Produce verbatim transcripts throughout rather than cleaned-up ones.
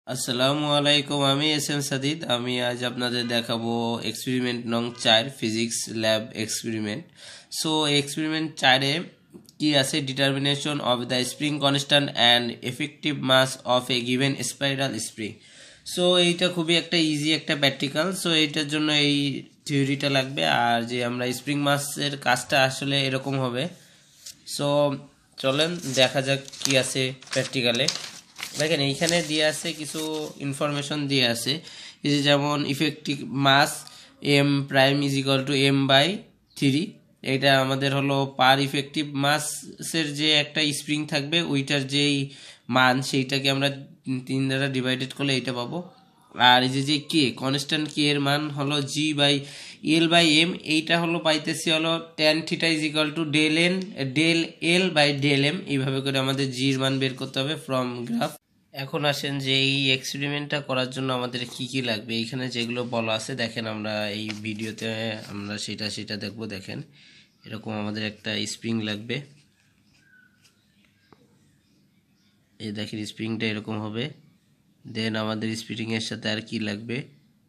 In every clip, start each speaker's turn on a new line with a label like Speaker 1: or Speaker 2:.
Speaker 1: আসসালামু আলাইকুম, আমি এস এম সাদিদ। আমি আজ আপনাদের দেখাবো এক্সপেরিমেন্ট নং চার, physics lab experiment. So experiment চারে কি আছে, determination of the spring constant and effective mass of a given spiral spring. So এইটা খুবই একটা ইজি একটা প্র্যাকটিক্যাল। সো এইটার জন্য এই থিওরিটা লাগবে, আর যে আমরা স্প্রিং মাসের কাজটা আসলে এরকম হবে। সো চলেন দেখা যাক কি আছে প্র্যাকটিক্যালে। দেখেন এইখানে দিয়ে আছে কিছু ইনফরমেশন দিয়ে আছে, এই যে যেমন effective mass M prime is equal to M by three. এটা আমাদের হলো পার ইফেক্টিভ মাসের যে একটা স্প্রিং থাকবে ওইটার যেই মান সেইটাকে আমরা তিন দ্বারা ডিভাইডেড করলে এইটা পাবো। আর এই যে যে কে কনস্ট্যান্ট কে এর মান হলো G by L by M, এইটা হলো পাইতেছি হলো tan theta is equal to del N del L by del M. এইভাবে করে আমাদের জির মান বের করতে হবে ফ্রম গ্রাফ। এখন আসেন যে এই এক্সপেরিমেন্টটা করার জন্য আমাদের কি কি লাগবে, এইখানে যেগুলো বলা আছে দেখেন, আমরা এই ভিডিওতে আমরা সেটা সেটা দেখব। দেখেন এরকম আমাদের একটা স্প্রিং লাগবে, এই দেখেন স্প্রিংটা এরকম হবে। দেন আমাদের স্প্রিংয়ের সাথে আর কি লাগবে,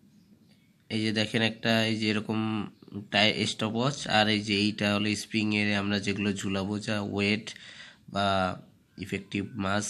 Speaker 1: এই যে দেখেন একটা এই যে এরকম টাই স্টপ ওয়াচ, আর এই যে এইটা হলো স্প্রিং এর আমরা যেগুলো ঝুলাবো, যা ওয়েট বা ইফেক্টিভ মাস,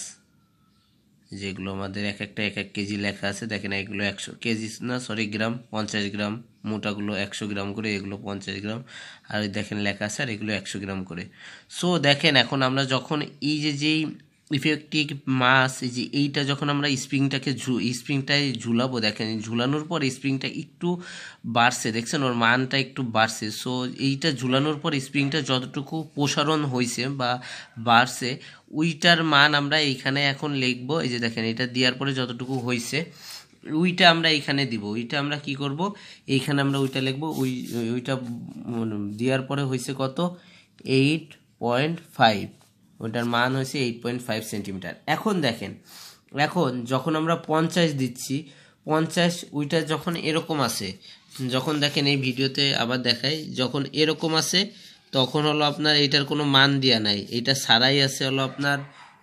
Speaker 1: যেগুলো আমাদের এক একটা এক এক কেজি লেখা আছে। দেখেন এগুলো একশো কেজি না সরি গ্রাম, পঞ্চাশ গ্রাম, মোটাগুলো একশো গ্রাম করে, এগুলো পঞ্চাশ গ্রাম, আর দেখেন লেখা আছে আর এগুলো একশো গ্রাম করে। সো দেখেন এখন আমরা যখন এই যে যেই ইফেক্টিভ মাস, এই যে এইটা যখন আমরা স্প্রিংটাকে স্প্রিংটায় ঝুলাবো, দেখেন ঝুলানোর পর স্প্রিংটা একটু বাড়ছে, দেখছেন ওর মানটা একটু বাড়ছে। সো এইটা ঝুলানোর পর স্প্রিংটা যতটুকু প্রসারণ হয়েছে বা বাড়ছে ওইটার মান আমরা এইখানে এখন লিখবো। এই যে দেখেন এটা দেওয়ার পরে যতটুকু হয়েছে ওইটা আমরা এইখানে দিব। ওইটা আমরা কি করব, এইখানে আমরা ওইটা লিখবো। ওই ওইটা দেওয়ার পরে হয়েছে কত, এইট পয়েন্ট ফাইভ, ওইটার মান হয়েছে এইট পয়েন্ট ফাইভ সেন্টিমিটার। এখন দেখেন এখন যখন আমরা পঞ্চাশ দিচ্ছি, পঞ্চাশ ওইটা যখন এরকম আসে, যখন দেখেন এই ভিডিওতে আবার দেখাই, যখন এরকম আসে তখন হলো আপনার এইটার কোনো মান দেওয়া নাই, এটা ছাড়াই আছে হলো আপনার।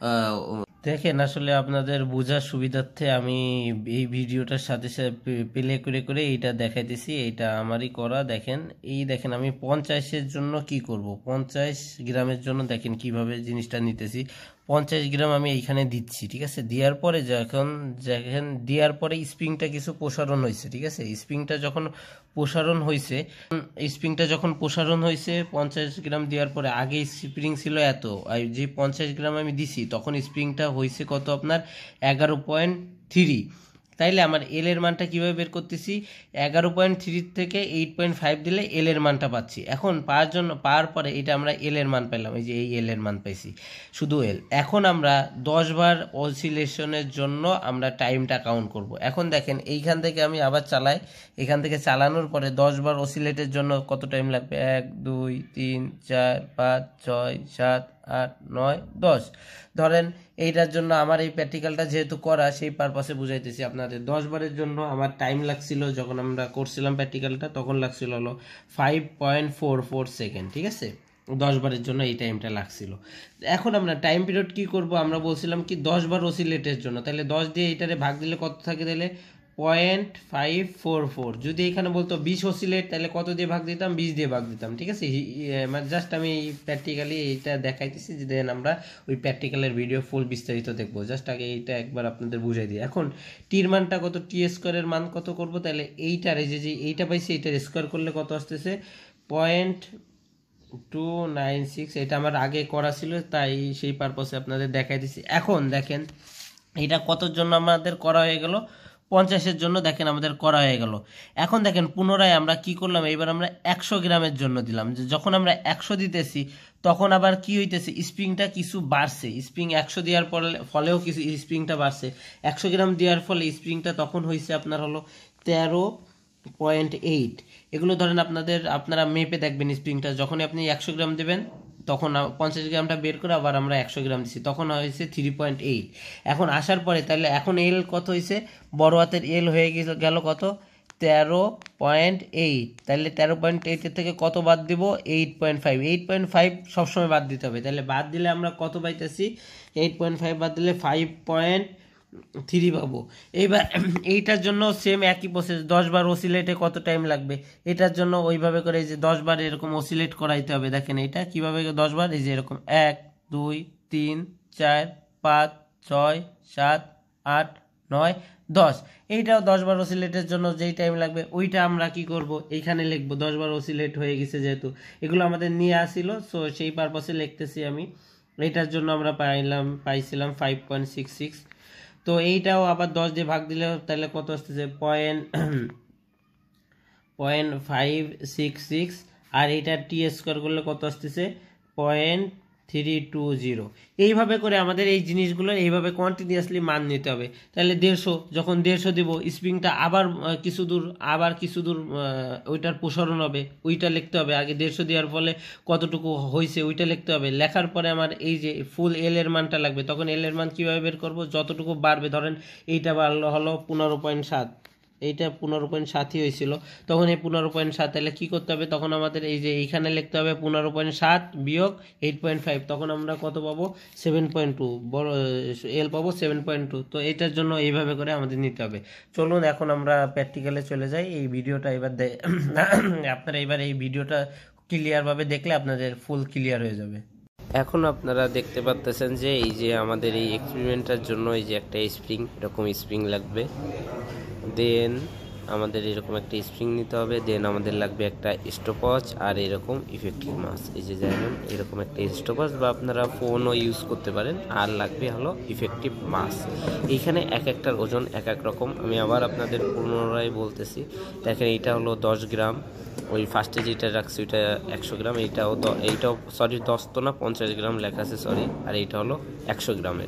Speaker 1: দেখেন আসলে আপনাদের বোঝার সুবিধার্থে আমি এই ভিডিওটার সাথে সাথে প্লে করে করে এইটা দেখাইতেছি। এইটা আমারই করা। দেখেন এই দেখেন আমি পঞ্চাশের জন্য কি করব, পঞ্চাশ গ্রামের জন্য দেখেন কিভাবে জিনিসটা নিতেছি। পঞ্চাশ গ্রাম আমি এইখানে দিচ্ছি, ঠিক আছে। দেওয়ার পরে যখন যখন দেওয়ার পরে স্প্রিংটা কিছু প্রসারণ হয়েছে, ঠিক আছে। স্প্রিংটা যখন প্রসারণ হয়েছে স্প্রিংটা যখন প্রসারণ হয়েছে পঞ্চাশ গ্রাম দেওয়ার পরে, আগে স্প্রিং ছিল এত, আর যে পঞ্চাশ গ্রাম আমি দিছি তখন স্প্রিংটা হয়েছে কত আপনার এগারো পয়েন্ট থ্রি। তাইলে আমার এল এর মানটা কীভাবে বের করতেছি, এগারো পয়েন্ট থ্রি থেকে এইট পয়েন্ট ফাইভ দিলে এল এর মানটা পাচ্ছি। এখন পাওয়ার জন্য পাওয়ার পরে এটা আমরা এল এর মান পেলাম, এই যে এই এল এর মান পাইছি, শুধু এল। এখন আমরা দশ বার অসিলেশনের জন্য আমরা টাইমটা কাউন্ট করব। এখন দেখেন এইখান থেকে আমি আবার চালাই, এখান থেকে চালানোর পরে দশ বার অসিলেটের জন্য কত টাইম লাগবে, এক দুই তিন চার পাঁচ ছয় সাত আট নয় দশ। ধরেন এইটার জন্য আমার এই প্র্যাকটিক্যালটা যেহেতু করা, সেই পারপাসে বুঝাইতেছি আপনাদের। দশ বারের জন্য আমার টাইম লাগছিল, যখন আমরা করছিলাম প্র্যাকটিক্যালটা তখন লাগছিল হলো five point four four second, ঠিক আছে। দশ বারের জন্য এই টাইমটা লাগছিল। এখন আমরা টাইম পিরিয়ড কি করব, আমরা বলছিলাম কি দশ বার অসিলেটের জন্য, তাহলে দশ দিয়ে এইটারে ভাগ দিলে কত থাকে, তাহলে পয়েন্ট ফাইভ ফোর ফোর। যদি এখানে বলতো বিশ অসিলেট তাহলে কত দিয়ে ভাগ দিতাম, বিশ দিয়ে ভাগ দিতাম, ঠিক আছে। মানে জাস্ট আমি প্র্যাকটিক্যালি এইটা দেখাইতেছি, যে দেন আমরা ওই প্র্যাকটিক্যালের ভিডিও ফুল বিস্তারিত দেখবো। জাস্ট আগে এইটা একবার আপনাদের বুঝাই দিই। এখন টির মানটা কত, টি স্কোয়ারের মান কত করব, তাহলে এইটার এই যে এইটা পাইছি এইটার স্কোয়ার করলে কত আসতেছে, পয়েন্ট টু নাইন সিক্স। এটা আমার আগে করা ছিল তাই সেই পারপাসে আপনাদের দেখাই দিচ্ছি। এখন দেখেন এটা কতর জন্য আমাদের করা হয়ে গেল, পঞ্চাশের জন্য দেখেন আমাদের করা হয়ে গেল। এখন দেখেন পুনরায় আমরা কি করলাম, এইবার আমরা একশো গ্রামের জন্য দিলাম। যে যখন আমরা একশো দিতেছি তখন আবার কি হইতেছে, স্প্রিংটা কিছু বাড়ছে। স্প্রিং একশো দেওয়ার পরে ফলেও কিছু স্প্রিংটা বাড়ছে। একশো গ্রাম দেওয়ার ফলে স্প্রিংটা তখন হয়েছে আপনার হলো তেরো পয়েন্ট এইট। এগুলো ধরেন আপনাদের আপনারা মেপে দেখবেন স্প্রিংটা, যখনই আপনি একশো গ্রাম দেবেন তখন পঞ্চাশ গ্রামটা বের করে আবার আমরা একশো গ্রাম দিচ্ছি, তখন হয়েছে থ্রি পয়েন্ট এইট। এখন আসার পরে তাহলে এখন এল কত হয়েছে, বড় হাতের এল হয়ে গেল কত, তেরো পয়েন্ট এইট। তাহলে তেরো পয়েন্ট এইটের থেকে কত বাদ দিব, eight point five. Eight point five সবসময় বাদ দিতে হবে, তাহলে বাদ দিলে আমরা কত পাইতেছি, এইট পয়েন্ট ফাইভ বাদ দিলে ফাইভ পয়েন্ট থ্রি পাবো। এইবার এইটার জন্য সেম একই প্রসেস, দশ বার অসিলেটে কত টাইম লাগবে, এটার জন্য ওইভাবে করে এই যে দশ বার এরকম অসিলেট করাইতে হবে। দেখেন এইটা কীভাবে দশ বার, এই যে এরকম এক দুই তিন চার পাঁচ ছয় সাত আট নয় দশ, এইটাও দশ বার অসিলেটের জন্য যেই টাইম লাগবে ওইটা আমরা কি করব এইখানে লিখবো। দশ বার অসিলেট হয়ে গেছে যেহেতু, এগুলো আমাদের নিয়ে আসিল, সো সেই পারপাসে লিখতেছি আমি। এইটার জন্য আমরা পাইলাম পাইছিলাম ফাইভ পয়েন্ট সিক্স সিক্স। তো এইটাও আবার দশ দিয়ে ভাগ দিলে তাহলে কত আসতেছে, point point five six six, আর এইটা টি স্কোয়ার করলে কত আসতেছে, পয়েন্ট থ্রি টু জিরো। এইভাবে করে আমাদের এই জিনিসগুলো এইভাবে কন্টিনিউয়াসলি মান নিতে হবে। তাহলে দেড়শো, যখন দেড়শো দিব স্প্রিংটা আবার কিছু দূর আবার কিছু দূর ওইটার প্রসারণ হবে, ওইটা লিখতে হবে। আগে দেড়শো দেওয়ার ফলে কতটুকু হয়েছে ওইটা লিখতে হবে। লেখার পরে আমার এই যে ফুল এল এর মানটা লাগবে, তখন এল এর মান কীভাবে বের করবো, যতটুকু বাড়বে, ধরেন এইটা বাড়লো হলো পনেরো পয়েন্ট সাত, এইটা পনেরো পয়েন্ট সাতই হয়েছিল, তখন এই পনেরো পয়েন্ট সাত তাহলে কী করতে হবে, তখন আমাদের এই যে এইখানে লিখতে হবে পনেরো পয়েন্ট সাত বিয়োগ এইট পয়েন্ট ফাইভ, তখন আমরা কত পাবো, সেভেন পয়েন্ট টু, বড় এল পাবো সেভেন পয়েন্ট টু। তো এইটার জন্য এইভাবে করে আমাদের নিতে হবে। চলুন এখন আমরা প্র্যাকটিক্যালে চলে যাই। এই ভিডিওটা এবার আপনারা এবার এই ভিডিওটা ক্লিয়ারভাবে দেখলে আপনাদের ফুল ক্লিয়ার হয়ে যাবে। এখন আপনারা দেখতে পাচ্ছেন যে এই যে আমাদের এই এক্সপেরিমেন্টের জন্য এই যে একটা স্প্রিং, এরকম স্প্রিং লাগবে, দেন আমাদের এরকম একটা স্প্রিং নিতে হবে, দেন আমাদের লাগবে একটা স্টপওয়াচ আর এরকম ইফেক্টিভ মাস। এই যে যেমন এরকম একটা স্টপওয়াচ বা আপনারা ফোনও ইউজ করতে পারেন, আর লাগবে হলো ইফেক্টিভ মাস। এইখানে এক একটার ওজন এক এক রকম। আমি আবার আপনাদের পুনরায় বলতেছি, দেখেন এইটা হলো দশ গ্রাম, ওই ফার্স্টে যেটা রাখছি ওইটা একশো গ্রাম, এইটাও এইটাও সরি দশ তো না পঞ্চাশ গ্রাম লেখা আছে সরি, আর এইটা হলো একশো গ্রামের,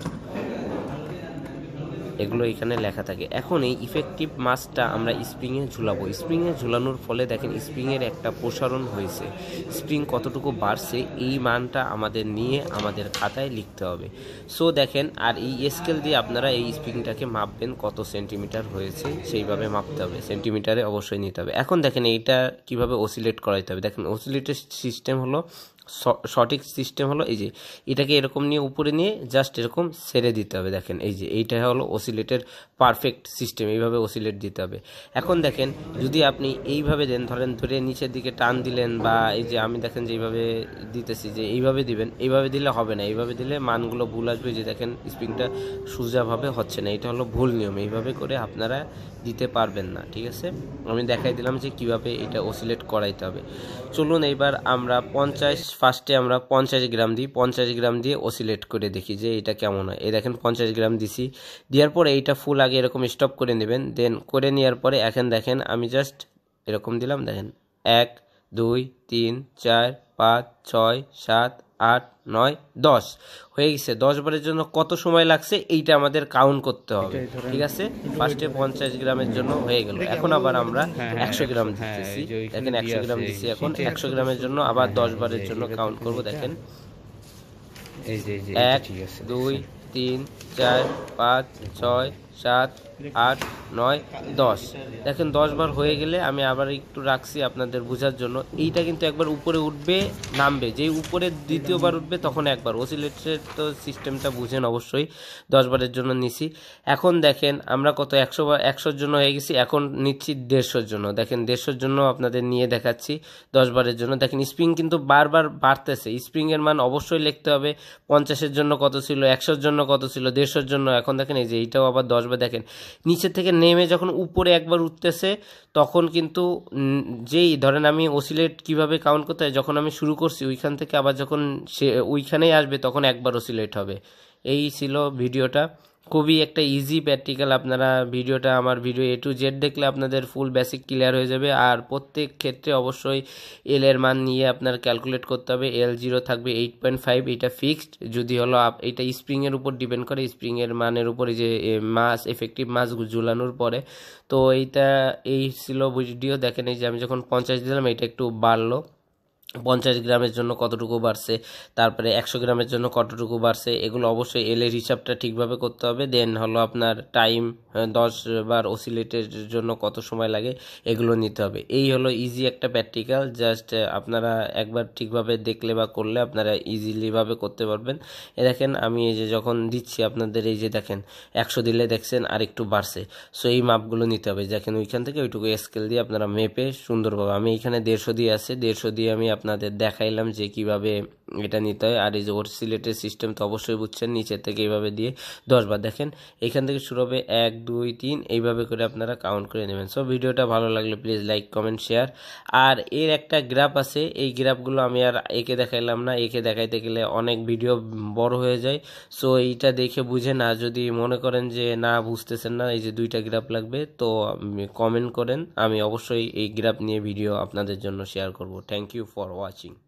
Speaker 1: এগুলো এখানে লেখা থাকে। এখন এই ইফেক্টিভ মাসটা আমরা স্প্রিংয়ে ঝুলাবো। স্প্রিংয়ে ঝুলানোর ফলে দেখেন স্প্রিংয়ের একটা প্রসারণ হয়েছে, স্প্রিং কতটুকু বাড়ছে এই মানটা আমাদের নিয়ে আমাদের খাতায় লিখতে হবে। সো দেখেন, আর এই স্কেল দিয়ে আপনারা এই স্প্রিংটাকে মাপবেন কত সেন্টিমিটার হয়েছে, সেইভাবে মাপতে হবে, সেন্টিমিটারে অবশ্যই নিতে হবে। এখন দেখেন এইটা কিভাবে অসিলেট করাইতে হবে। দেখেন অসিলেটের সিস্টেম হলো, সঠিক সিস্টেম হলো এই যে এটাকে এরকম নিয়ে উপরে নিয়ে জাস্ট এরকম ছেড়ে দিতে হবে। দেখেন এই যে এইটা হলো অসিলেটের পারফেক্ট সিস্টেম, এইভাবে অসিলেট দিতে হবে। এখন দেখেন যদি আপনি এইভাবে দেন, ধরেন ধরে নিচের দিকে টান দিলেন, বা এই যে আমি দেখেন যে এইভাবে দিতেছি যে এইভাবে দিবেন, এইভাবে দিলে হবে না, এইভাবে দিলে মানগুলো ভুল আসবে। যে দেখেন স্প্রিংটা সোজাভাবে হচ্ছে না, এটা হলো ভুল নিয়ম, এইভাবে করে আপনারা দিতে পারবেন না। ঠিক আছে, আমি দেখাই দিলাম যে কিভাবে এটা অসিলেট করাইতে হবে। চলুন এইবার আমরা পঞ্চাশ, ফার্স্টে আমরা পঞ্চাশ গ্রাম দিই, পঞ্চাশ গ্রাম দিয়ে অসিলেট করে দেখি যে এটা কেমন হয়। এই দেখেন পঞ্চাশ গ্রাম দিছি, দেওয়ার পরে এইটা ফুল আগে এরকম স্টপ করে নেবেন, দেন করে নেওয়ার পরে এখন দেখেন আমি জাস্ট এরকম দিলাম, দেখেন এক দুই তিন চার পাঁচ ছয় সাত আট নয় দশ হয়ে গেছে। দশ বারের জন্য কত সময় লাগছে এইটা আমাদের কাউন্ট করতে হবে। ঠিক আছে, ফার্স্টে পঞ্চাশ গ্রামের জন্য হয়ে গেল। এখন আবার আমরা একশো গ্রাম দিতেছি, দেখেন একশো গ্রাম দিচ্ছি। এখন একশো গ্রামের জন্য আবার দশ বারের জন্য কাউন্ট করব। দেখেন এক দুই তিন চার পাঁচ ছয় সাত আট নয় দশ। দেখেন দশ বার হয়ে গেলে আমি আবার একটু রাখছি আপনাদের বোঝার জন্য। এইটা কিন্তু একবার উপরে উঠবে নামবে, যেই উপরে দ্বিতীয়বার উঠবে তখন একবার। অসিলেটের তো সিস্টেমটা বুঝেন অবশ্যই। দশ বারের জন্য নিছি। এখন দেখেন আমরা কত একশো বার, একশোর জন্য হয়ে গেছি। এখন নিচ্ছি দেড়শোর জন্য। দেখেন দেড়শোর জন্য আপনাদের নিয়ে দেখাচ্ছি দশ বারের জন্য। দেখেন স্প্রিং কিন্তু বারবার বাড়তেছে, স্প্রিংয়ের মান অবশ্যই লিখতে হবে। পঞ্চাশের জন্য কত ছিল, একশোর জন্য কত ছিল, দেড়শোর জন্য। এখন দেখেন এই যে এইটাও আবার দশ বার। দেখেন নিচে থেকে নেমে যখন উপরে একবার উঠতেছে তখন কিন্তু যেই ধরেন আমি অসিলেট কিভাবে কাউন্ট করতে হয়, যখন আমি শুরু করছি ওইখান থেকে আবার যখন সে ওইখানেই আসবে তখন একবার অসিলেট হবে। এই ছিল ভিডিওটা, খুবই একটা ইজি প্র্যাকটিক্যাল। আপনারা ভিডিওটা আমার ভিডিও এ টু জেড দেখলে আপনাদের ফুল বেসিক ক্লিয়ার হয়ে যাবে। আর প্রত্যেক ক্ষেত্রে অবশ্যই এল এর মান নিয়ে আপনার ক্যালকুলেট করতে হবে। এল জিরো থাকবে এইট পয়েন্ট ফাইভ, এটা ফিক্সড। যদি হলো এটা স্প্রিংয়ের উপর ডিপেন্ড করে, স্প্রিংয়ের মানের উপরে যে মাস এফেক্টিভ মাস ঝুলানোর পরে। তো এইটা এই ছিল ভিডিও। দেখেন এই যে আমি যখন পঞ্চাশ দিলাম এটা একটু বাড়লো, পঞ্চাশ গ্রামের জন্য কতটুকু বাড়ছে, তারপরে একশো গ্রামের জন্য কতটুকু বাড়ছে, এগুলো অবশ্যই এলের হিসাবটা ঠিকভাবে করতে হবে। দেন হলো আপনার টাইম দশ বার অসিলেটের জন্য কত সময় লাগে এগুলো নিতে হবে। এই হলো ইজি একটা প্র্যাকটিক্যাল, জাস্ট আপনারা একবার ঠিকভাবে দেখলে বা করলে আপনারা ইজিলিভাবে করতে পারবেন। এ দেখেন আমি এই যে যখন দিচ্ছি আপনাদের, এই যে দেখেন একশো দিলে দেখছেন আর একটু বাড়ছে। সো এই মাপগুলো নিতে হবে, দেখেন ওইখান থেকে ওইটুকু স্কেল দিয়ে আপনারা মেপে সুন্দরভাবে, আমি এখানে দেড়শো দিয়ে আছে, দেড়শো দিয়ে আমি আপনাদের দেখাইলাম যে কিভাবে এটা নিতে হয়। আর এই যে অসিলেটের সিস্টেম তো অবশ্যই বুঝছেন, নিচের থেকে এইভাবে দিয়ে দশ বার, দেখেন এখান থেকে শুরু হবে এক দুই তিন, এইভাবে করে আপনারা কাউন্ট করে নেবেন। সো ভিডিওটা ভালো লাগলে প্লিজ লাইক কমেন্ট শেয়ার। আর এর একটা গ্রাফ আছে, এই গ্রাফগুলো আমি আর একে দেখাইলাম না, একে দেখাইতে গেলে অনেক ভিডিও বড় হয়ে যায়। সো এইটা দেখে বুঝে না, যদি মনে করেন যে না বুঝতেছেন না, এই যে দুইটা গ্রাফ লাগবে, তো কমেন্ট করেন, আমি অবশ্যই এই গ্রাফ নিয়ে ভিডিও আপনাদের জন্য শেয়ার করব। Thank you for watching.